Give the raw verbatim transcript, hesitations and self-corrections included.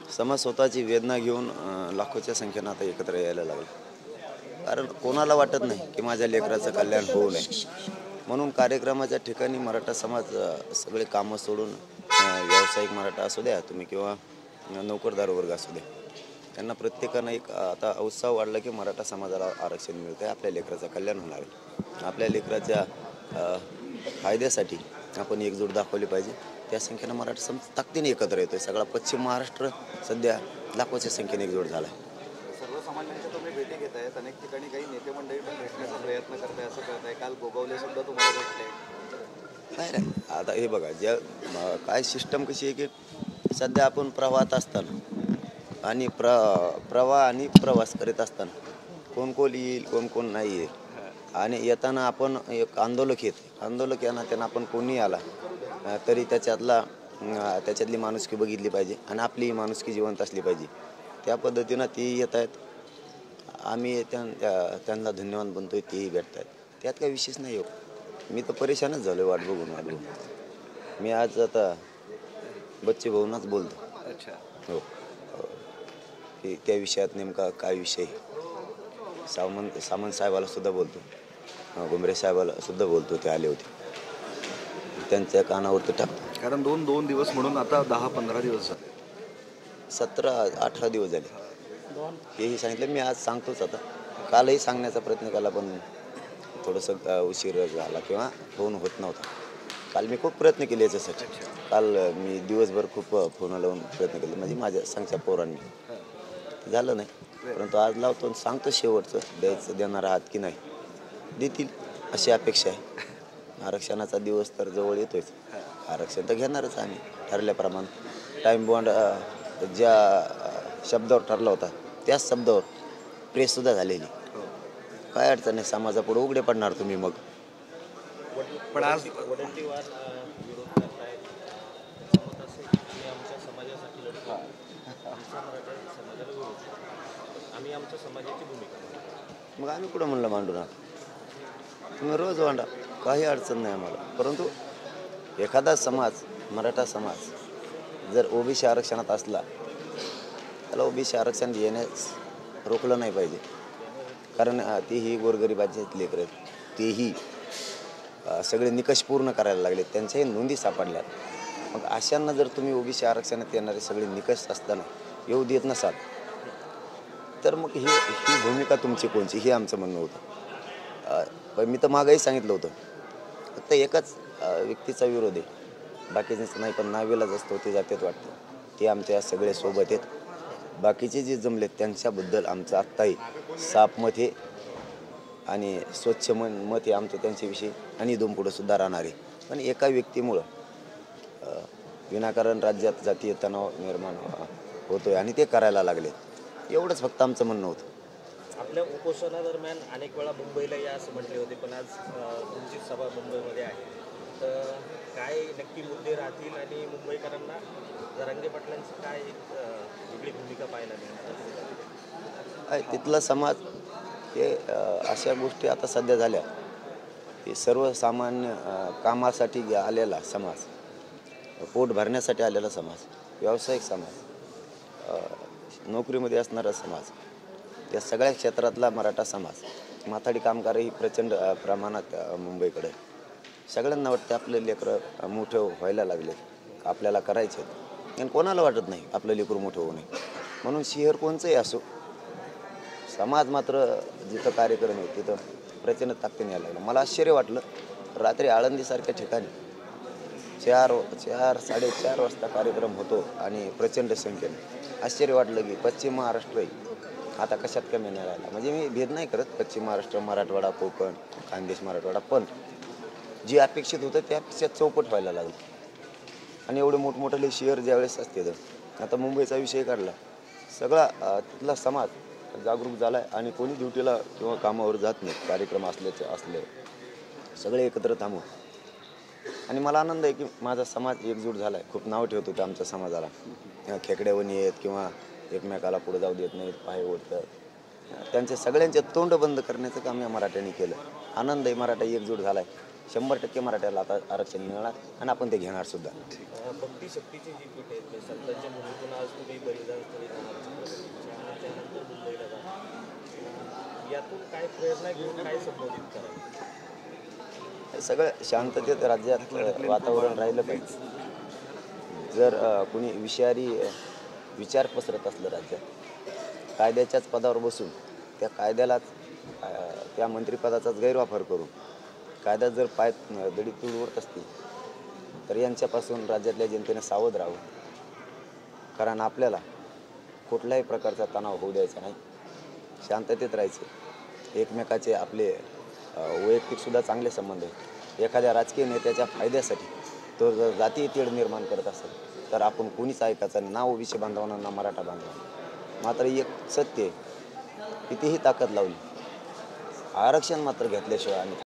समाज स्वतःची वेदना घेऊन अ, लाखोच्या संख्येनं आता एकत्र यायला लागला. कारण कोणाला वाटत नाही की माझ्या लेकराचं कल्याण होऊ नये. म्हणून कार्यक्रमाच्या ठिकाणी मराठा समाज अ, सगळे कामं सोडून अ, व्यावसायिक मराठा असू द्या तुम्ही किंवा नोकरदार वर्ग असू द्या, त्यांना प्रत्येकानं एक आता उत्साह वाढला की मराठा समाजाला आरक्षण मिळतं आहे, आपल्या लेकराचं कल्याण होणार आहे. आपल्या लेकराच्या अ, फायद्यासाठी आपण एकजूट दाखवली पाहिजे. त्या संख्येनं मराठा समाज ताकदीने एकत्र येतो आहे. सगळा पश्चिम महाराष्ट्र सध्या लाखोच्या संख्येने एकजूट झाला आहे. सर्वसामान्यांच्या तुम्ही भेटी घेत आहेत, अनेक ठिकाणी काही नेते मंडळी पण भेटण्याचा प्रयत्न करताय असं कळत आहे. काल गोगावले सुद्धा तुम्हाला भेटले. नाही नाही आता हे बघा ज्या म- काय सिस्टम कशी आहे की सध्या आपण प्रवाहात असताना आणि प्र प्रवाह आणि प्रवास करीत असताना कोण कोण येईल कोण कोण नाही येईल आणि येताना आपण एक आंदोलक येत आंदोलक या नात्यानं आपण कोणी आला अ, तरी त्याच्यातला अ, त्याच्यातली माणुसकी बघितली पाहिजे आणि आपली माणुसकी जिवंत असली पाहिजे. त्या पद्धतीनं ती येत आहेत. आम्ही त्या त्या- त्यांना धन्यवाद बनतोय तेही भेटत आहेत. त्यात काही विशेष नाही हो. मी तर परेशानच झालो वाट बघून वाट बघून. मी आज आता बच्चे भाऊंनाच बोलतो. अच्छा. हो हो. की त्या विषयात नेमका काय विषय सावंत सामंत साहेबाला सुद्धा बोलतो, अं, गुमरे साहेबाला सुद्धा बोलतो. ते आले होते, त्यांच्या कानावरती टाकतो. कारण दोन दोन दिवस म्हणून आता दहा पंधरा दिवस झाले. सतरा अठरा दिवस झाले हेही सांगितलं. मी आज सांगतोच आता. कालही सांगण्याचा प्रयत्न केला पण थोडंसं अ, उशीर झाला किंवा फोन होत नव्हता. काल मी खूप प्रयत्न केले याच्यासाठी. काल अ, मी दिवसभर खूप अ, फोन लावून प्रयत्न केले म्हणजे माझ्या सांगच्या पोरांनी. झालं नाही, परंतु आज लावतो आणि सांगतो शेवटचं द्यायचं देणार आहात की नाही. देतील अशी अपेक्षा आहे. आरक्षणाचा दिवस तर जवळ येतोच. आरक्षण तर घेणारच आम्ही ठरल्याप्रमाणे. टाईम बॉन्ड ज्या अ, शब्दावर ठरला होता त्याच शब्दावर प्रेससुद्धा झालेली. काय अडचण नाही, समाजापुढे उघडे पडणार तुम्ही मग. पण आज वडंटीवार अ, विरोध करतायत. त्यांचं मत असं आहे की आम्ही आमच्या समाजासाठी लढतो, आमचा मराठा समाजाला विरोध करतो. आम्ही आमच्या समाजाची भूमिका मांडतो. मग आम्ही कुठं म्हणलं मांडू नका, तुम्ही रोज मांडा, काही अडचण नाही आम्हाला. परंतु एखादा समाज मराठा समाज जर ओबीसी आरक्षणात असला त्याला ओबीसी आरक्षण येण्यास रोखलं नाही पाहिजे. कारण अ, तेही गोरगरिबाचे लेकरं आहेत. तेही अ, सगळे निकष पूर्ण करायला लागले, त्यांच्याही नोंदी सापडल्यात. मग अशांना जर तुम्ही ओबीसी आरक्षणात येणारे सगळे निकष असताना येऊ देत नसाल तर मग ही ही भूमिका तुमची कोणची हे आमचं म्हणणं होतं. अ, पण मी तर मागंही सांगितलं होतं फक्त एकाच अ, व्यक्तीचा विरोध आहे, बाकीचं नाही. पण नावेलाच असतो ते जातेत वाटतं, ते आमच्या सगळे सोबत आहेत. बाकीचे जे जमलेत त्यांच्याबद्दल आमचं आत्ताही साफ मत आहे आणि स्वच्छ मन मत आहे आमचं त्यांच्याविषयी आणि इथून पुढं सुद्धा राहणार आहे. पण एका व्यक्तीमुळं अ, विनाकारण राज्यात जातीय तणाव निर्माण अ, होतोय आणि ते करायला लागले. एवढंच फक्त आमचं म्हणणं होतं. आपल्या उपोषणादरम्यान अनेक वेळा मुंबईला या असं म्हटले होते, पण आज अ, तुमची सभा मुंबईमध्ये आहे. तर काय नक्की मुद्दे राहतील आणि मुंबईकरांना जरांगे पाटलांची काय एक अ, वेगळी भूमिका पाहायला मिळणार? आहे तिथला समाज हे अ, अशा गोष्टी आता सध्या झाल्या की सर्वसामान्य अ, कामासाठी गे- आलेला समाज, पोट भरण्यासाठी आलेला समाज, व्यावसायिक समाज, अ, नोकरीमध्ये असणारा समाज, या सगळ्या क्षेत्रातला मराठा समाज, माथाडी कामगारही प्रचंड अ, प्रमाणात अ, मुंबईकडे आहे. सगळ्यांना वाटतं आपले लेकरं मोठे व्हायला लागले, आपल्याला करायचे आणि कोणाला वाटत नाही आपलं लेकरू मोठं होऊ नये. म्हणून शहर कोणचंही असो, समाज मात्र जिथं कार्यक्रम आहे तिथं प्रचंड ताकदीने यायला लागला. मला आश्चर्य वाटलं रात्री आळंदीसारख्या ठिकाणी चार चार साडेचार वाजता कार्यक्रम होतो आणि प्रचंड संख्येने आश्चर्य वाटलं की पश्चिम महाराष्ट्र आता कशात कमी नाही राहिला. म्हणजे मी भेद नाही करत पश्चिम महाराष्ट्र, मराठवाडा, कोकण, खानदेश, मराठवाडा, पण जे अपेक्षित होतं त्यापेक्षा चौपट व्हायला लागलं. आणि एवढे मोठमोठे शहर ज्यावेळेस असते तर आता मुंबईचा विषय काढला, सगळा अ, तिथला समाज जागरूक झाला आहे आणि कोणी ड्युटीला किंवा कामावर जात नाही. कार्यक्रम असल्याचे असले सगळे एकत्र थांबून आणि मला आनंद आहे की माझा समाज एकजूट झाला आहे. खूप नाव ठेवत होते आमच्या समाजाला, अ, खेकड्यावणी आहेत किंवा एकमेकाला पुढे जाऊ देत नाहीत, पाय ओढतात. त्यांचे सगळ्यांचे तोंड बंद करण्याचं काम या मराठ्यांनी केलं. आनंद आहे, मराठा एकजूट झाला आहे. शंभर टक्के मराठ्याला आता आरक्षण मिळणार आणि आपण ते घेणार सुद्धा. अ, भक्ती शक्तीची जी पीठ आहेत, म्हणजे संतांच्या भूमीतून आज तुम्ही बलिदान यातून काय प्रेरणा घेऊन काय संबोधित करा? हे सगळं शांततेत राज्यात अ, वातावरण राहिलं पाहिजे. जर अ, कुणी विषारी अ, विचार पसरत असलं राज्यात, कायद्याच्याच पदावर बसून त्या कायद्यालाच अ, त्या मंत्रिपदाचाच गैरवापर करून कायद्यात जर पाय अ, दडी तुडवत असतील तर यांच्यापासून राज्यातल्या जनतेने सावध राहावं. कारण आपल्याला कुठल्याही प्रकारचा तणाव होऊ द्यायचा नाही. शांततेत राहायचं. एकमेकाचे आपले अ, वैयक्तिकसुद्धा चांगले संबंध आहेत. एखाद्या राजकीय नेत्याच्या फायद्यासाठी तो जर जातीय तेढ निर्माण करत असेल तर आपण कोणीच ऐकायचं नाही. ना ओबीसी बांधवांना ना मराठा बांधवांना. मात्र एक सत्य आहे, कितीही ताकद लावली, आरक्षण मात्र घेतल्याशिवाय आम्ही